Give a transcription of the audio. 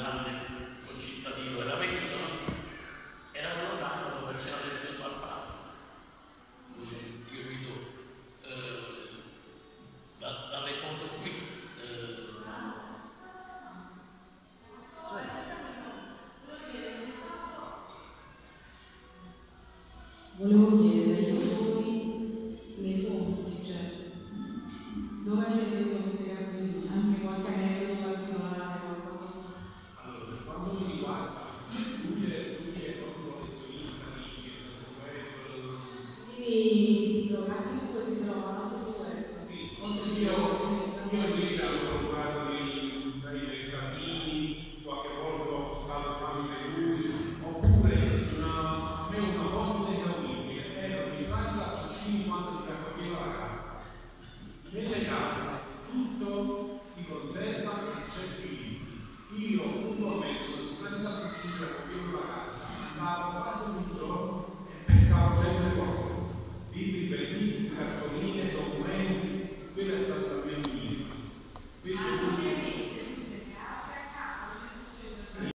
grande concittadino della Venezia, era collocato dove c'era adesso il Valpano. Io vedo dalle foto qui. Volevo chiedere ai autori le fonti, cioè dove avete preso queste cartoline? Anche qualche aneddoto particolare, qualcosa? Allora, per quanto mi riguarda, lui è proprio collezionista di ricerca sul web. Quindi anche su questi trovano anche su web? Sì, io invece avevo procurato tra i mercatini, qualche volta l'ho acquistato tramite lui, oppure a me una fonte esauribile era un ritratto da Puccini quando si raccoglieva la carta. Nelle case tutto si conserva e c'è qui. Io puntualmente con il ritratto da Puccini raccoglievo la carta, andavo quasi ogni giorno e pescavo sempre